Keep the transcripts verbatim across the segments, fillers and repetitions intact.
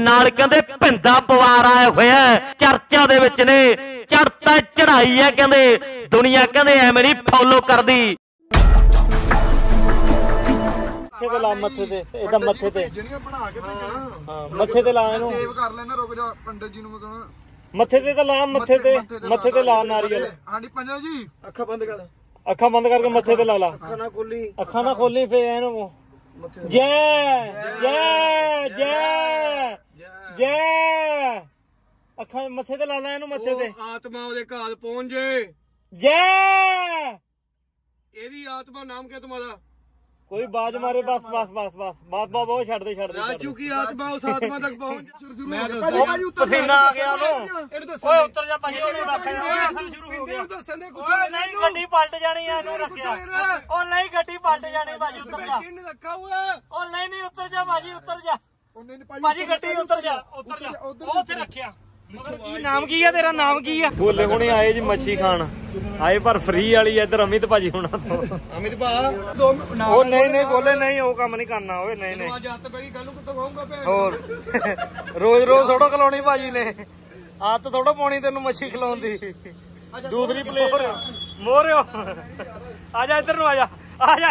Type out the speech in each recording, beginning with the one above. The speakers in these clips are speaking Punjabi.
नाल कहंदे भिंदा पवार आया होया चर्चा दे विच ने चढ़ता चढ़ाई है कहंदे दुनिया कहंदे एवें नहीं फॉलो करदी मत्थे ते ला मत्थे ते इदा मत्थे ते हां मत्थे ते ला इनु सेव कर लेना रुक जा पंडित जी नु मैं कहना मत्थे ते ला मत्थे ते मत्थे ते ला नारियल हां जी पंजा जी अखा बंद कर अखा बंद करके मत्थे ते ला ला अखा ना खोली अखा ना खोली फिर इनु जय जय जय जय अखा मत्थे ते ला ला इनु मत्थे ते आत्मा ओदे घाल पहुंच जे जय एदी आत्मा नाम क्या तुम्हारा कोई बाज मारे बस बस बस बस बात बात बहुत छड़ दे छड़ दे राजू की आत्मा उस आत्मा तक पहुंच मैं पसीना आ गया नो ओए उतर जा भाई ओने रखया असल शुरू हो गया ओए नहीं गड्डी पलट जानी है इनु रखया ओ नहीं गड्डी पलट जानी भाई उतर जा रखा हुआ ओ नहीं नहीं उतर जा भाई उतर जा भाई गड्डी उतर जा उतर जा ओ उथे रखया की नाम की है तेरा नाम की है बोले हुणे आए जी मच्छी खान आए पर फ्री वाली इधर अमित भाजी होना तो अमित भा ओ नहीं नहीं बोले नहीं वो काम नहीं करना ओए नहीं नहीं और रोज रोज थोड़ा खिलानी भाजी ने आदत थोड़ा पानी तेन मच्छी खिलाउन दी दूसरी प्लेट मोरियो आजा इधर नु आजा आजा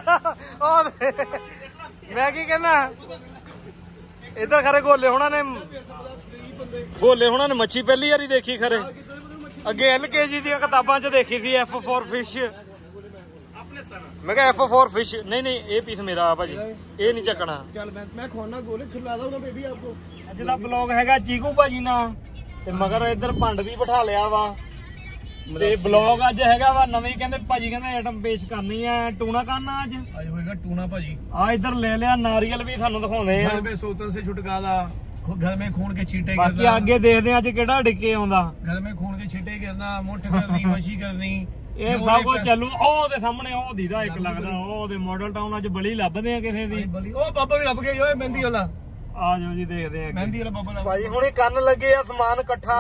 मैं की कहना इधर खरे गोले होना ने गोले होना ने मच्छी पहली बारी देखी खरे अगे एल के जी दी किताबां च देखी थी एफ फॉर फिश मैं एफ फॉर फिश नहीं नहीं ये पीस मेरा भाजी ये नहीं चकना अज दा ब्लॉग हैगा चीकू भाजी ना ते मगर इधर भंड भी बिठा लिया वा ते ब्लॉग अज हैगा वा नवी कहंदे भाजी कहंदे आइटम पेश करनी है टूना करना अज अज होएगा टूना भाजी आ इधर ले लिया नारियल भी थानू दिखाउंदे हैं सोतन से छुटकारा घर में खून के छींटे बाकी आगे देखते हैं अज केड़ा डिके आउंदा घर में खून के छींटे गिरना मुठ करनी मछी करनी ये सब कुछ चलू ओ दे सामने ओ दीदा एक लगदा ओ दे मॉडल टाउन अज बली लभदे आ किसे दी ओ बाबा भी लभ गए ओए मेहंदी वाला आ जाओ जी देखते हैं मेहंदी वाला बाबा भाई हुणे कंन लगे आ समान इकट्ठा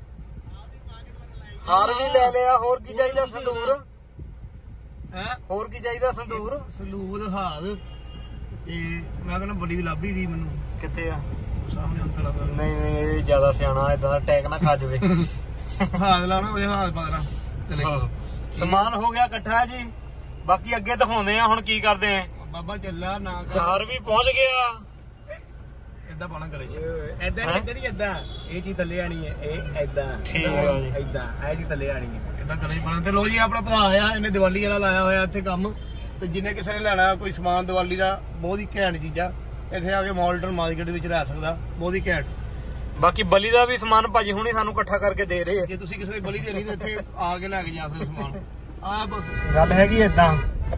हार भी ले लिया होर की चाहिदा संदूर हैं होर की चाहिदा संदूर संदूर हार ते मैं कहना बड़ी लाभी दी मेनू किथे आ सामने अंकल आता नहीं नहीं ये ज्यादा सियाना इदा टैग ना खा जावे हाथ लाना ओए हाथ पकड़ा चले सामान हो गया इकट्ठा जी बाकी अगे दिखाउंदे आ हुण की करदे हैं बाबा चला ना घर भी पहुंच गया इदा पाना करे इदा इदा नहीं इदा ये चीज थल्ले आनी है ए इदा ठीक है इदा ए चीज थल्ले आनी है इदा करे बना ते लो जी अपना भरा आया इन्हें दिवाली वाला लाया होया इत्थे काम ते जिन्ने किसी ने लेना कोई सामान दिवाली दा बहुत ही घैंट चीज़ा इत्थे आके मॉडल मार्केट विच लै सकदा बहुत ही घैंट बाकी बली दा भी समान भाजी हुणी सानू इकट्ठा करके दे रहे जे तुसीं किसी बली देनी ते इत्थे आके लैके जा सकदे समान आ बस गल हैगी इदां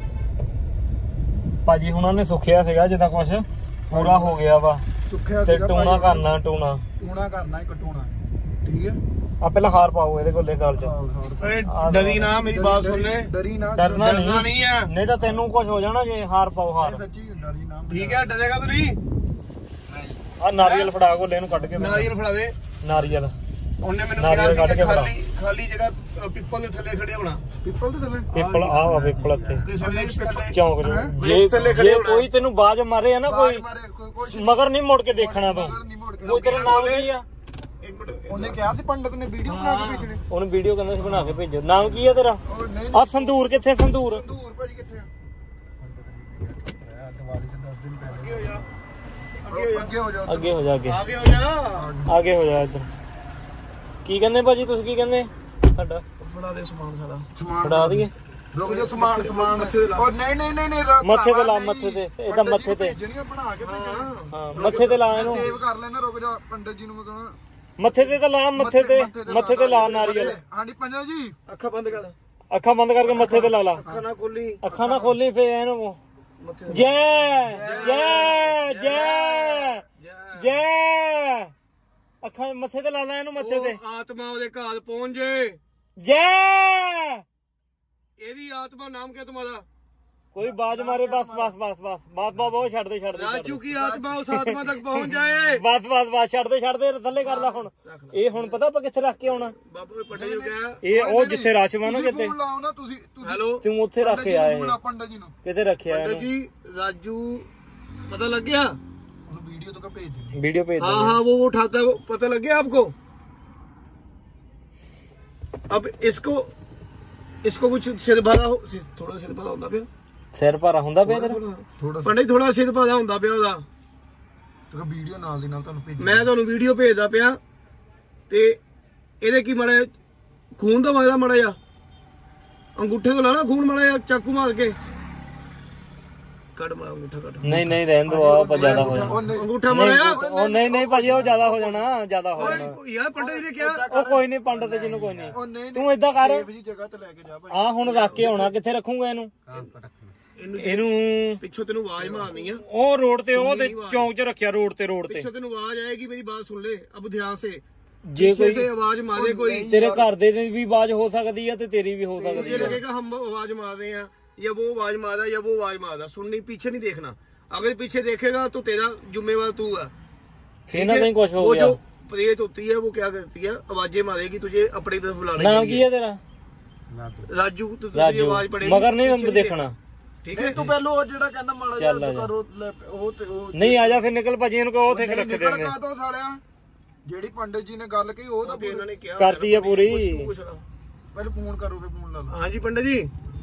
भाजी हुणां ने सुखिया सीगा जिद्दां कुछ पूरा हो गया वा ते टूना करना टूना टूना करना एक टूना ठीक है आ पहला हार पाओ ਇਹਦੇ ਕੋਲੇ ਗਲ ਚ ਓਏ ਡਰੀ ਨਾ ਮੇਰੀ ਬਾਤ ਸੁਣ ਲੈ ਡਰੀ ਨਾ ਡਰਨਾ ਨਹੀਂ ਹੈ ਨਹੀਂ ਤਾਂ ਤੈਨੂੰ ਕੁਝ ਹੋ ਜਾਣਾ ਜੇ ਹਾਰ ਪਾਓ ਹਾਰ ਸੱਚੀ ਡਰੀ ਨਾ ਠੀਕ ਹੈ ਡਰੇਗਾ ਤੂੰ ਨਹੀਂ ਆ ਨਾਰੀਅਲ ਫੜਾ ਕੋਲੇ ਇਹਨੂੰ ਕੱਢ ਕੇ ਨਾਰੀਅਲ ਫੜਾ ਦੇ ਨਾਰੀਅਲ ਉਹਨੇ ਮੈਨੂੰ ਕਿਹਾ ਸੀ ਖਾਲੀ ਖਾਲੀ ਜਗ੍ਹਾ ਪਿੱਪਲ ਦੇ ਥੱਲੇ ਖੜੇ ਹੋਣਾ ਪਿੱਪਲ ਦੇ ਥੱਲੇ ਪਿੱਪਲ ਆ ਵਾ ਪਿੱਪਲ ਇੱਥੇ ਚੌਂਕ ਜੇ ਜੇ ਕੋਈ ਤੈਨੂੰ ਬਾਜ ਮਾਰੇ ਆ ਨਾ ਕੋਈ ਮਗਰ ਨਹੀਂ ਮੁੜ ਕੇ ਦੇਖਣਾ ਤੂੰ ਕੋਈ ਤੇਰਾ ਨਾਮ ਕੀ ਆ ਉਹਨੇ ਕਿਹਾ ਸੀ ਪੰਡਤ ਨੇ ਵੀਡੀਓ ਬਣਾ ਕੇ ਭੇਜਣੇ ਉਹਨੇ ਵੀਡੀਓ ਕਹਿੰਦਾ ਸੀ ਬਣਾ ਕੇ ਭੇਜੋ ਨਾਮ ਕੀ ਆ ਤੇਰਾ ਆ ਸੰਦੂਰ ਕਿੱਥੇ ਸੰਦੂਰ ਸੰਦੂਰ ਭਾਜੀ ਕਿੱਥੇ ਆ ਦੀਵਾਲੀ ਸੇ ਦਸ ਦਿਨ ਪਹਿਲੇ ਅੱਗੇ ਹੋ ਜਾ ਅੱਗੇ ਹੋ ਜਾ ਅੱਗੇ ਅੱਗੇ ਹੋ ਜਾ ਅੱਗੇ ਹੋ ਜਾ ਇੱਧਰ ਕੀ ਕਹਿੰਦੇ ਭਾਜੀ ਤੁਸੀਂ ਕੀ ਕਹਿੰਦੇ ਸਾਡਾ ਫੜਾ ਦੇ ਸਮਾਨ ਸਾਡਾ ਸਮਾਨ ਫੜਾ ਦਈਏ ਰੁਕ ਜਾ ਸਮਾਨ ਸਮਾਨ ਮੱਥੇ ਤੇ ਲਾ ਉਹ ਨਹੀਂ ਨਹੀਂ ਨਹੀਂ ਨਹੀਂ ਮੱਥੇ ਤੇ ਲਾ ਮੱਥੇ ਤੇ ਇਹਦਾ ਮੱਥੇ ਤੇ ਜਿਹੜੀਆਂ ਬਣਾ ਕੇ ਭੇਜਣਾ ਹਾਂ ਮੱਥੇ ਤੇ ਲਾ ਇਹਨੂੰ ਸੇਵ ਕਰ ਲੈਣਾ ਰੁਕ ਜਾ ਪੰਡਿਤ ਜੀ ਨੂੰ ਮੈਂ ਕਹਣਾ मथे ते ला मथे ते मथे ते ला नारियल हां जी पंजा जी अखा बंद कर अखा बंद करके मथे ते ला ला अखा ना खोली अखा ना खोली फिर एनु जय जय जय जय अखा मथे ते ला ला एनु मथे ते आत्मा ओदे घाल पहुंच जे जय एदी आत्मा नाम क्या तुम्हारा कोई बाज मारे बस बस बस बस बात बात बहुत छड़ दे छड़ दे राजू की आत्मा उस आत्मा तक पहुंच जाए बस बस बस छड़ दे छड़ दे थल्ले कर ला हुन ए हुन पता ਆਪਾਂ ਕਿੱਥੇ ਰੱਖ ਕੇ ਆਉਣਾ ਬਾਬਾ ਪੱਟੇ ਜੋ ਗਿਆ ਇਹ ਉਹ ਜਿੱਥੇ ਰਸ਼ ਵਾ ਨਾ ਕਿਤੇ ਲਾਉਣਾ ਤੁਸੀਂ ਹੈਲੋ ਤੂੰ ਉੱਥੇ ਰੱਖ ਕੇ ਆਏ ਪੰਡਤ ਜੀ ਨੂੰ ਕਿੱਥੇ ਰੱਖਿਆ ਪੰਡਤ ਜੀ ਰਾਜੂ ਪਤਾ ਲੱਗ ਗਿਆ वीडियो तो का भेज देंगे, वीडियो भेज हाँ हाँ वो उठाता है, वो पता लग गया आपको। अब इसको इसको कुछ सिर भारा हो, थोड़ा सिर भारा होता पिया, सिर भारा ਹੁੰਦਾ ਪਿਆ ਤੇਰਾ ਥੋੜਾ ਪੰਡਿਤ ਥੋੜਾ ਸਿਰ ਭਾਰਾ ਹੁੰਦਾ ਪਿਆ ਉਹਦਾ। तो ਵੀਡੀਓ ਨਾਲ ਦੀ ਨਾਲ ਤੁਹਾਨੂੰ ਭੇਜ, ਮੈਂ ਤੁਹਾਨੂੰ ਵੀਡੀਓ ਭੇਜਦਾ ਪਿਆ ਤੇ ਇਹਦੇ ਕੀ ਮਾੜਾ ਖੂਨ ਦਾ ਵਗਦਾ ਮਾੜਾ ਜਿਹਾ, ਅੰਗੂਠੇ ਤੋਂ ਲਾ ਲਾ ਖੂਨ ਮਾੜਾ ਜਿਹਾ ਚਾਕੂ ਮਾਰ ਕੇ ਕੱਢ ਮਾੜਾ ਅੰਗੂਠਾ ਕੱਢ। ਨਹੀਂ ਨਹੀਂ ਰਹਿਣ ਦੋ, ਆ ਜ਼ਿਆਦਾ ਹੋ ਜਾਣਾ ਅੰਗੂਠਾ ਮਾੜਾ ਜਿਹਾ। ਉਹ ਨਹੀਂ ਨਹੀਂ ਭਾਜੀ ਉਹ ਜ਼ਿਆਦਾ ਹੋ ਜਾਣਾ, ਜ਼ਿਆਦਾ ਹੋ ਜਾਣਾ ਯਾਰ ਪੰਡਿਤ ਜੀ ਨੇ ਕਿਹਾ ਉਹ ਕੋਈ ਨਹੀਂ, ਪੰਡਤ ਜਿਹਨੂੰ ਕੋਈ ਨਹੀਂ, ਉਹ ਨਹੀਂ ਤੂੰ ਏਦਾਂ ਕਰ ਜੀ ਜਗ੍ਹਾ ਤੇ ਲੈ ਕੇ ਜਾ ਭਾਈ। ਆ ਹੁਣ ਰੱਖ ਕੇ ਆਉਣਾ, ਕਿੱਥੇ ਰੱਖੂਗਾ ਇਹਨੂੰ? ਇਹਨੂੰ ਇਹਨੂੰ ਪਿੱਛੋਂ ਤੈਨੂੰ ਆਵਾਜ਼ ਮਾਰਨੀ ਆ, ਉਹ ਰੋਡ ਤੇ, ਉਹ ਤੇ ਚੌਂਕ 'ਚ ਰੱਖਿਆ, ਰੋਡ ਤੇ ਰੋਡ ਤੇ ਪਿੱਛੋਂ ਤੈਨੂੰ ਆਵਾਜ਼ ਆਏਗੀ, ਮੇਰੀ ਬਾਤ ਸੁਣ ਲੈ ਅਬ ਧਿਆਨ ਸੇ। ਜੇ पीछे से ਕੋਈ आवाज मारे कोई, ਤੇਰੇ ਘਰ ਦੇ ਦੀ ਵੀ ਆਵਾਜ਼ ਹੋ ਸਕਦੀ ਆ ਤੇ ਤੇਰੀ ਵੀ ਹੋ ਸਕਦੀ ये ਆ। लगेगा हम आवाज मार रहे हैं या वो आवाज मार रहा है या वो आवाज मार रहा है, सुननी पीछे नहीं देखना। अगर पीछे देखेगा तो तेरा जिम्मेवार तू है। फिर ना कहीं कुछ हो वो गया। जो प्रेत होती है वो क्या करती है, आवाजें मारेगी तुझे अपनी तरफ बुलाने नाम के की लिए। है तेरा? राजू, तो तुझे राजू, आवाज पड़ेगी मगर नहीं पीछे देखना। ठीक है ਤੂੰ ਪਹਿਲਾਂ ਉਹ ਜਿਹੜਾ ਕਹਿੰਦਾ ਮਾੜਾ ਚੱਲ ਜਿਹਾ ਆ ਜਾ। ਕਰੋ ਲੈ, ਉਹ ਤੇ ਉਹ ਨਹੀਂ ਆ ਜਾ ਫਿਰ ਨਿਕਲ ਭਾਜੀ, ਇਹਨੂੰ ਕਹੋ ਉੱਥੇ ਰੱਖ ਨਿਕਲ ਦੇਂਗੇ। ਕਾ ਦੋ ਸਾਲਿਆ, ਜਿਹੜੀ ਪੰਡਿਤ ਜੀ ਨੇ ਗੱਲ ਕਹੀ ਉਹ ਤਾਂ तो इन्होंने क्या करती है पूरी। ਪਹਿਲਾਂ ਫੋਨ ਕਰੋ, ਫੇ ਫੋਨ ਲਾ ਲਓ। हाँ जी पंडित जी,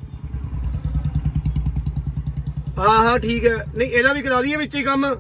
हाँ हाँ ठीक है। नहीं ਇਹਦਾ ਵੀ ਕਰਾ ਦਈਏ ਵਿੱਚ ਹੀ ਕੰਮ,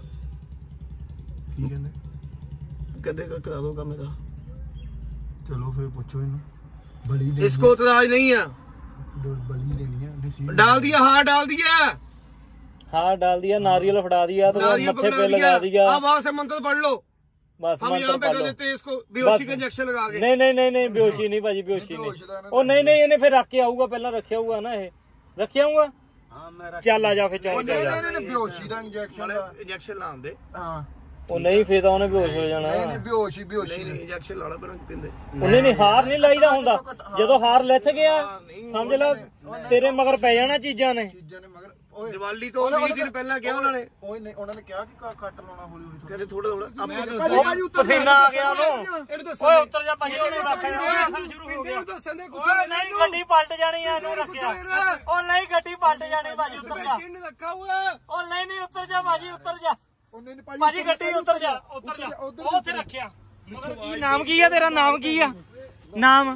ਕੀ ਕਹਿੰਦੇ? ਕਹਿੰਦੇ ਕਰਾ ਦੋ ਕੰਮ ਇਹਦਾ। ਚਲੋ ਫੇ ਪੁੱਛੋ ਇਹਨੂੰ, ਬਲੀ ਦੇ इसको इतराज नहीं है, ਬਲੀ ਦੇਣੀ ਹੈ ਨਸੀਬ। डाल दिया, हाँ डाल दिया, हाँ डाल दिया, नारियल फटा दिया तो नारियल मत्थे पकड़ा पे लगा दिया, अब वहां से मंत्र पढ़ लो। बस हम मंत्र यहाँ पे पढ़ कर लो। देते हैं इसको बेहोशी बस। का इंजेक्शन लगा के। नहीं नहीं नहीं नहीं बेहोशी नहीं भाजी, बेहोशी नहीं। ਉਹ ਨਹੀਂ ਨਹੀਂ ਇਹਨੇ ਫਿਰ ਰੱਖ ਕੇ ਆਊਗਾ, ਪਹਿਲਾਂ ਰੱਖਿਆ ਹੋਊਗਾ ਨਾ, ਇਹ ਰੱਖਿਆ ਹੋਊਗਾ। ਹਾਂ ਮੈਂ ਰੱਖ, ਚੱਲ ਆ ਜਾ ਫਿਰ ਚੌਂਕ 'ਚ ਆ ਨਹੀਂ ਜਾ। ਨਹੀਂ ਨਹੀਂ ਬੇਹੋਸ਼ੀ ਦਾ ਇੰਜੈਕਸ਼ਨ ਦਾ, इंजेक्शन लान दे। ਹਾਂ ਉਹ ਨਹੀਂ ਫਿਰ ਤਾਂ ਉਹਨੇ ਬੇਹੋਸ਼ ਹੋ ਜਾਣਾ। ਨਹੀਂ ਨਹੀਂ ਬੇਹੋਸ਼ੀ ਬੇਹੋਸ਼ੀ नहीं नहीं इंजेक्शन लाना पर पिंदे। ਉਹਨੇ ਨਹੀਂ ਹਾਰ ਨਹੀਂ ਲਾਈਦਾ ਹੁੰਦਾ, ਜਦੋਂ ਹਾਰ ਲੱਥ ਗਿਆ ਸਮਝ ਲੈ ਤੇਰੇ ਮਗਰ ਪੈ ਜਾਣਾ ਚੀਜ਼ਾਂ ਨੇ। ਚੀਜ਼ਾਂ ਨੇ ਮਗਰ ਓਏ दिवाली तो बीस दिन पहले क्या उन्होंने ਓਏ ਨਹੀਂ ਉਹਨਾਂ ਨੇ ਕਿਹਾ ਕਿ ਕੱਟ ਲਾਉਣਾ ਹੌਲੀ ਹੌਲੀ कहते थोड़ा थोड़ा ਉਹ ਪਸੀਨਾ ਆ ਗਿਆ ਉਹਨੂੰ। ਓਏ ਉੱਤਰ ਜਾ ਭਾਜੀ, ਉਹਨੂੰ ਰੱਖ ਜਾ, ਅਸਰ ਸ਼ੁਰੂ ਹੋ ਗਿਆ। ਓਏ ਨਹੀਂ ਗੱਡੀ ਪਲਟ ਜਾਣੀ ਆ, ਇਹਨੂੰ ਰੱਖਿਆ। ਉਹ ਨਹੀਂ ਗੱਡੀ ਪਲਟ ਜਾਣੀ ਭਾਜੀ, ਉੱਤਰ ਜਾ। रखा हुआ है। ਉਹ ਨਹੀਂ ਨਹੀਂ ਉੱਤਰ ਜਾ ਭਾਜੀ, ਉੱਤਰ ਜਾ ਉਹਨੇ ਨੇ ਭਾਈ ਭਾਜੀ, ਗੱਡੀ ਉੱਤਰ ਜਾ, ਉੱਤਰ ਜਾ। ਉਹ ਉੱਥੇ ਰੱਖਿਆ। ਮਗਰ ਕੀ ਨਾਮ ਕੀ ਆ ਤੇਰਾ? ਨਾਮ ਕੀ ਆ? ਨਾਮ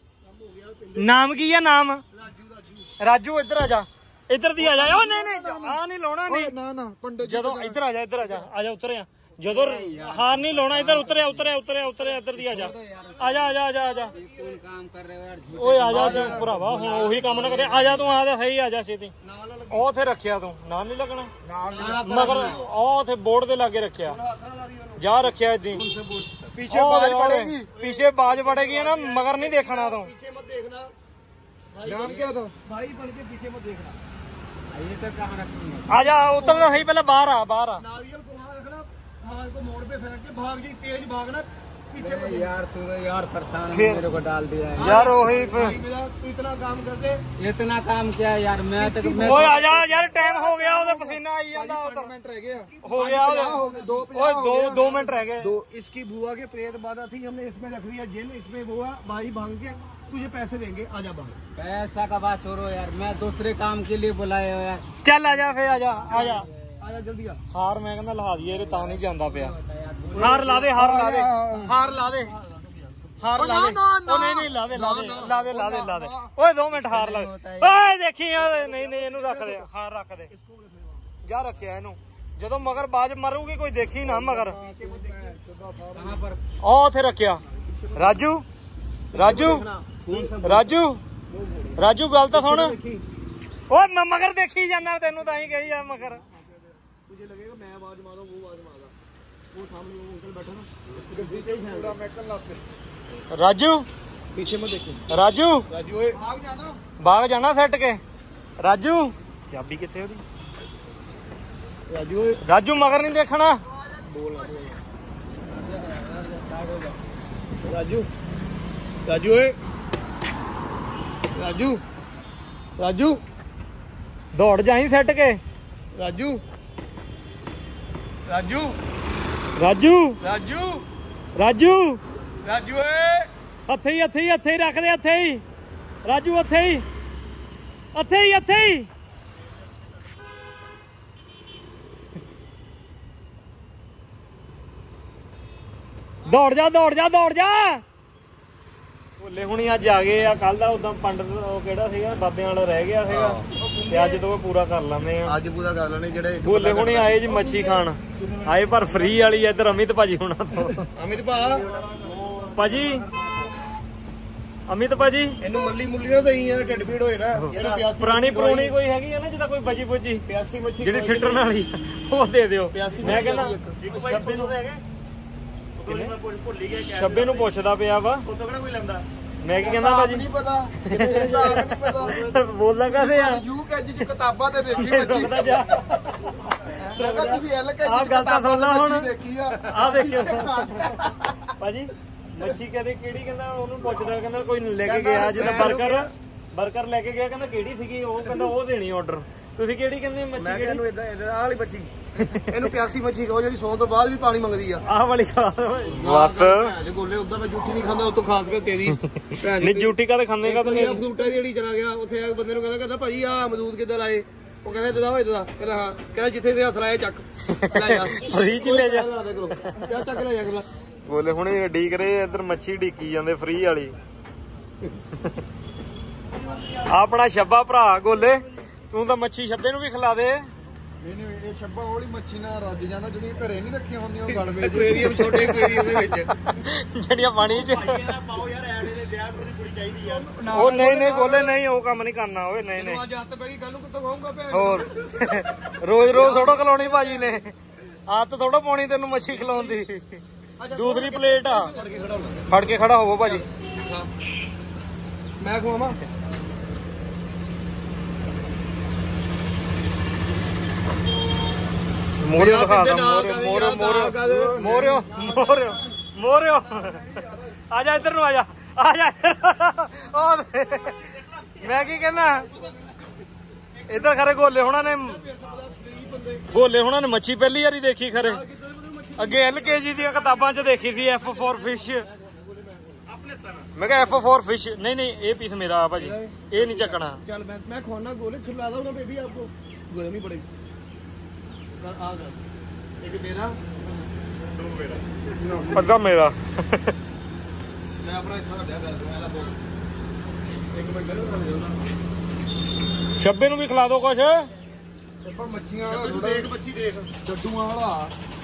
ਨਾਮ ਕੀ ਆ? ਨਾਮ ਰਾਜੂ। ਇੱਧਰ ਆ ਜਾ, ਇੱਧਰ ਦੀ ਆ ਜਾ। ਉਹ ਨਹੀਂ ਨਹੀਂ ਆ ਨਹੀਂ ਲਾਉਣਾ, ਨਹੀਂ ਨਾ ਨਾ ਪੰਡਿਤ ਜੀ ਜਦੋਂ ਇੱਧਰ ਆ ਜਾ, ਇੱਧਰ ਆ ਜਾ, ਆ ਜਾ ਉਤਰਿਆ। ਜਦੋਂ ਹਾਰ ਨਹੀਂ ਲਾਉਣਾ, ਇੱਧਰ ਉਤਰਿਆ ਉਤਰਿਆ ਉਤਰਿਆ ਉਤਰਿਆ, ਇੱਧਰ ਦੀ ਆ ਜਾ, ਆ ਜਾ ਆ ਜਾ ਆ ਜਾ ਆ ਜਾ। ਓਏ ਆ ਜਾ ਤੂੰ ਭਰਾਵਾ, ਹੁਣ ਉਹੀ ਕੰਮ ਨਾ ਕਰੇ। ਆ ਜਾ ਤੂੰ, ਆ ਜਾ ਸਹੀ, ਆ ਜਾ ਛੇਤੀ। ਉਹ ਉੱਥੇ ਰੱਖਿਆ ਤੂੰ, ਨਾਲ ਨਹੀਂ ਲੱਗਣਾ ਮਗਰ, ਉਹ ਉੱਥੇ ਬੋਰਡ ਦੇ ਲਾਗੇ ਰੱਖਿਆ, ਜਾ ਰੱਖਿਆ ਏਦਾਂ पीछे बाज पड़ेगी, ਪਿੱਛੇ ਬਾਜ ਪੜੇਗੀ ਨਾ, ਮਗਰ ਨਹੀਂ ਦੇਖਣਾ ਤੂੰ। पीछे मत देखना नाम क्या था? भाई बन के पीछे मत देखना। ये तो कहाँ रखूंगा? ਆ ਜਾ ਉਤਰਦਾ ਸਹੀ, ਪਹਿਲਾਂ ਬਾਹਰ ਆ, ਬਾਹਰ ਆ। नारियल को वहाँ रखना, हाथ को मोड़ पे फेंक के भाग जी, तेज भागना, पीछे मत यार तू तो यार परेशान फिर- मेरे को डाल दिया है। ਯਾਰ ਉਹੀ भाई मेरा तू इतना काम कर दे। इतना काम किया यार, मैं तक मैं ਓਏ ਆ ਜਾ ਯਾਰ, ਟਾਈਮ ਹੋ ਗਿਆ, ਉਹਦਾ ਪਸੀਨਾ ਆਈ ਜਾਂਦਾ। ਉਹ ਤਾਂ मिनट रह गया, ਹੋ ਗਿਆ ਉਹਦਾ। हो गए, दो ਓਏ ਦੋ ਦੋ ਮਿੰਟ ਰਹਿ ਗਏ। दो इसकी बुआ के प्रेत बाधा थी, हमने इसमें रख दिया जिन, इसमें वो है भाई भाग के तुझे पैसे देंगे, आजा भाग। पैसा का बात छोड़ो यार, मैं दूसरे काम के लिए बुलाए हो यार। ਚੱਲ ਆ ਜਾ ਫੇ, ਆ ਜਾ ਆ ਜਾ। आजा जल्दी आ। ਹਾਰ ਮੈਂ ਕਹਿੰਦਾ ਲਾ ਦਈਏ, ਇਹ ਤਾਂ ਨਹੀਂ ਜਾਂਦਾ ਪਿਆ। ਹਾਰ ਲਾ ਦੇ, ਹਾਰ ਲਾ ਦੇ, ਹਾਰ ਲਾ ਦੇ, ਹਾਰ ਲਾ ਦੇ। ਉਹ ਨਹੀਂ ਨਹੀਂ ਲਾ ਦੇ, ਲਾ ਦੇ, ਲਾ ਦੇ, ਲਾ ਦੇ, ਲਾ ਦੇ। ਓਏ ਦੋ ਮਿੰਟ ਹਾਰ ਲਾ ਦੇ। ਓਏ ਦੇਖੀ, ਓਏ ਨਹੀਂ ਨਹੀਂ ਇਹਨੂੰ ਰੱਖ ਦੇ, ਹਾਰ ਰੱਖ ਦੇ, ਜਾ ਰੱਖਿਆ ਇਹਨੂੰ। ਜਦੋਂ ਮਗਰ ਬਾਜ ਮਾਰੂਗੀ ਕੋਈ ਦੇਖੀ ਨਾ ਮਗਰ। कहाँ पर ਉਹ ਉੱਥੇ ਰੱਖਿਆ। ਰਾਜੂ ਰਾਜੂ ਰਾਜੂ ਰਾਜੂ ਗੱਲ ਤਾਂ ਸੁਣ। ਓਏ ਮੈਂ ਮਗਰ ਦੇਖੀ ਜਾਂਦਾ, ਤੈਨੂੰ ਤਾਂ ਹੀ ਕਹੀ ਆ ਮਗਰ। तुझे लगेगा मैं आवाज मारूं, वो आवाज मारा, वो सामने वो अंकल बैठा ना, उसके पीछे ही पूरा मेकल लाते। ਰਾਜू पीछे मत देखो ਰਾਜੂ राजू, ओए भाग जाना। ਬਾਗ ਜਾਣਾ ਸੱਟ ਕੇ। ਰਾਜੂ ਚਾਬੀ ਕਿੱਥੇ ਉਹਦੀ? राजू ओए ਰਾਜੂ ਮਗਰ ਨਹੀਂ ਦੇਖਣਾ। राजू राजू ओए राजू राजू ਦੌੜ ਜਾਈ ਸੱਟ ਕੇ। राजू राजू ਰਾਜੂ राजू ਰਾਜੂ राजू ओए ਹੱਥੇ ਹੀ ਹੱਥੇ ਹੀ ਹੱਥੇ ਹੀ ਰੱਖ ਦੇ, ਹੱਥੇ ਹੀ ਰਾਜੂ, ਹੱਥੇ ਹੀ ਹੱਥੇ ਹੀ ਹੱਥੇ ਹੀ। ਦੌੜ ਜਾ ਦੌੜ ਜਾ ਦੌੜ ਜਾ। ਭੋਲੇ ਹੁਣੀ ਅੱਜ ਆ ਗਏ ਆ। ਕੱਲ ਦਾ ਉਦਾਂ ਪੰਡਤ ਉਹ ਕਿਹੜਾ ਸੀਗਾ ਬਾਬਿਆਂ ਵਾਲਾ ਰਹਿ ਗਿਆ ਸੀਗਾ ਤੇ ਅੱਜ ਤੋਂ ਪੂਰਾ ਕਰ ਲੈਂਦੇ ਆ। ਅੱਜ ਪੂਰਾ ਕਰ ਲੈਣੇ ਜਿਹੜੇ ਭੋਲੇ ਹੁਣੀ ਆਏ ਜੀ ਮੱਛੀ ਖਾਣ ਆਏ ਪਰ ਫ੍ਰੀ ਵਾਲੀ ਇੱਧਰ ਅਮਿਤ ਭਾਜੀ ਹੁਣਾਂ ਤੋਂ। ਅਮਿਤ ਭਾ ਭਾਜੀ ਅਮਿਤ ਭਾਜੀ ਇਹਨੂੰ ਮੱਲੀ ਮੁੱਲੀ ਨਾ ਦੇਈ ਯਾਰ ਢਿੱਡ ਪੀੜ ਹੋਏ ਨਾ। ਇਹਨੂੰ ਪਿਆਸੀ ਪੁਰਾਣੀ ਪੁਰਾਣੀ ਕੋਈ ਹੈਗੀ ਆ ਨਾ ਜਿੱਦਾਂ ਕੋਈ ਬਚੀ ਬੁਚੀ ਪਿਆਸੀ ਮੱਛੀ ਜਿਹੜੀ ਫਿੱਟਣ ਵਾਲੀ ਉਹ ਦੇ ਦਿਓ। ਪਿਆਸੀ ਮੈਂ ਕਹਿੰਦਾ ਛੱਬੇ ਨੂੰ ਛੱਬੇ ਨੂੰ ਪੁੱਛਦਾ ਪਿਆ ਵਾ ਕੋਈ ਲੈਂਦਾ ਮੈਂ ਕੀ ਕਹਿੰਦਾ ਭਾਜੀ ਨਹੀਂ ਪਤਾ ਨਹੀਂ ਪਤਾ ਬੋਲਦਾ ਕਾਹਦੇ ਆ ਯੂ ਕੇਜੀ ਚ ਕਿਤਾਬਾਂ ਤੇ ਦੇਖੀ ਮੱਛੀ ਪਤਾ ਜਾ ਮੈਂ ਕਿਹਾ ਤੁਸੀਂ ਐਲ ਕੇਜੀ ਆਹ ਚ ਗੱਲ ਤਾਂ ਕਿਤਾਬਾਂ ਸੁਣ ਲਾ ਹੁਣ। ਤੇ ਦੇਖੀ ਆ ਆਹ ਦੇਖਿਓ ਭਾਜੀ ਮੱਛੀ ਕਹਦੇ ਕਿਹੜੀ ਕਹਿੰਦਾ ਉਹਨੂੰ ਪੁੱਛਦਾ ਕਹਿੰਦਾ ਕੋਈ ਲੈ ਕੇ ਗਿਆ ਜਿੱਦਾਂ ਬਰਗਰ ਬਰਗਰ ਲੈ ਕੇ ਗਿਆ ਕਹਿੰਦਾ ਕਿਹੜੀ ਸੀਗੀ ਉਹ ਕਹਿੰਦਾ ਉਹ ਦੇਣੀ ਆਰਡਰ। ਤੁਸੀਂ ਕਿਹੜੀ ਕਹਿੰਦੇ ਮੱਛੀ ਮੈਂ ਕਿਹੜੀ ਕਹਿੰਦਾ ਇਦਾਂ ਇਦਾਂ ਆਹ ਵਾਲੀ ਮੱਛੀ ਇਹਨੂੰ ਪਿਆਸੀ ਮੱਛੀ ਕਹੋ ਜਿਹੜੀ ਸੌਣ ਤੋਂ ਬਾਅਦ ਵੀ ਪਾਣੀ ਮੰਗਦੀ ਆ। ਆਹ ਵਾਲੀ ਖਾ ਬਸ ਜੇ ਗੋਲੇ ਉਦਾਂ ਮੈਂ ਜੂਠੀ ਨਹੀਂ ਖਾਂਦਾ ਉਹ ਤੋਂ ਖਾਸ ਕਰ ਤੇਰੀ ਨਹੀਂ ਜੂਠੀ ਕਾਹਦੇ ਖਾਂਦੇ ਕਾਹਦੇ ਨਹੀਂ ਫਰੂਟਾ ਦੀ ਜਿਹੜੀ ਚਲਾ ਗਿਆ ਉੱਥੇ ਆ ਬੰਦੇ ਨੂੰ ਕਹਿੰਦਾ ਕਹਿੰਦਾ ਭਾਜੀ ਆ ਅਮਰੂਦ ਕਿੱਦਾਂ ਲਾਏ ਉਹ ਕਹਿੰਦਾ ਇਦਾਂ ਹੋਏ ਇਦਾਂ ਕਹਿੰਦਾ ਹਾਂ ਕਹਿੰਦਾ ਜਿੱਥੇ ਤੇ ਹੱਥ ਲਾਏ ਚੱਕ ਲੈ ਜਾ ਫ੍ਰੀ ਚ ਲੈ ਜਾ ਚੱਕ ਚੱਕ ਲੈ ਜਾ ਅਗਲਾ ਬੋਲੇ ਹੁਣੇ ਡੀਕ ਰਹੇ ਇੱਧਰ ਮੱਛੀ ਡੀਕੀ ਜਾਂਦੇ ਫ੍ਰੀ ਵਾਲੀ। ਆਪਣਾ ਛੱਬਾ ਭਰਾ ਗੋਲੇ ਤੂੰ ਤਾਂ ਮੱਛੀ ਛੱਬੇ ਨੂੰ ਵੀ ਖਿਲਾ ਦੇ। ਨਹੀਂ ਨਹੀਂ ਇਹ ਛੱਬਾ ਵਾਲੀ ਮੱਛੀ ਨਾਲ ਰੱਜ ਜਾਂਦਾ ਜਿਹੜੀਆਂ ਘਰੇ ਨਹੀਂ ਰੱਖੀਆਂ ਹੁੰਦੀਆਂ ਉਹ ਗਲ ਵੇਚ ਐਕੁਆਰੀਅਮ ਛੋਟੇ ਐਕੁਆਰੀਅਮ ਦੇ ਵਿੱਚ ਜਿਹੜੀਆਂ ਪਾਣੀ ਚ ਪਾਓ ਯਾਰ ਐਡੇ ਦੇ ਵਿਆਹ ਮੇਰੀ ਕੁੜੀ ਚਾਹੀਦੀ ਯਾਰ। ਉਹ ਨਹੀਂ ਨਹੀਂ ਗੋਲੇ ਨਹੀਂ ਉਹ ਕੰਮ ਨਹੀਂ ਕਰਨਾ ਓਏ ਨਹੀਂ ਨਹੀਂ ਅੱਜ ਹੱਥ ਪੈ ਗਈ ਕੱਲ ਨੂੰ ਕਿੱਥੋਂ ਖਾਊਂਗਾ ਭੈਣ। ਹੋਰ ਰੋਜ਼ ਰੋਜ਼ ਥੋੜਾ ਖਿਲਾਉਣੀ ਭਾਜੀ ਨੇ ਆਦਤ ਥੋੜਾ ਪਾਉਣੀ ਤੈਨੂੰ ਮੱਛੀ ਖਿਲਾਉਣ ਦੀ। ਦੂਸਰੀ ਪਲੇਟ ਆ ਫੜ ਕੇ ਖੜਾ ਹੋਵੋ ਭਾਜੀ। ਮੈਂ ਖਵਾਵਾਂ ਮੋਰਿਓ ਦਿਖਾ ਦਾ ਮੋਰਿਓ ਮੋਰਿਓ ਮੋਰਿਓ ਮੋਰਿਓ ਮੋਰਿਓ ਆ ਜਾ ਇੱਧਰ ਨੂੰ ਆ ਜਾ ਆ ਜਾ ਉਹ ਮੈਂ ਕੀ ਕਹਿੰਦਾ ਇੱਧਰ ਖਰੇ ਗੋਲੇ ਹੋਣਾ ਨੇ ਗੋਲੇ ਹੋਣਾ ਨੇ ਮੱਛੀ ਪਹਿਲੀ ਵਾਰੀ ਦੇਖੀ ਖਰੇ ਅੱਗੇ ਐਲ ਕੇ ਜੀ ਦੀਆਂ ਕਿਤਾਬਾਂ 'ਚ ਦੇਖੀ ਸੀ ਐਫ ਫੋਰ ਫਿਸ਼। ਮੈਂ ਕਿਹਾ ਐਫ ਫੋਰ ਫਿਸ਼ ਨਹੀਂ ਨਹੀਂ ਇਹ ਪੀਸ ਮੇਰਾ ਆ ਭਾਜੀ ਇਹ ਨਹੀਂ ਚੱਕਣਾ। ਚੱਲ मैं मैं खोना गोले खिला दूं ना बेबी आपको गर्मी पड़ेगी। आ गया एक मेरा दो मेरा ਅੱਧਾ ਮੇਰਾ मैं अपना सारा दे कर दूं वाला बोल एक मैं कर ਛੱਬੇ ਨੂੰ ਵੀ ਖਿਲਾ ਦੋ ਕੁਛ। ਆਪਾਂ ਮੱਛੀਆਂ ਵਾਲਾ देख मच्छी देख ਡੱਡੂਆਂ ਵਾਲਾ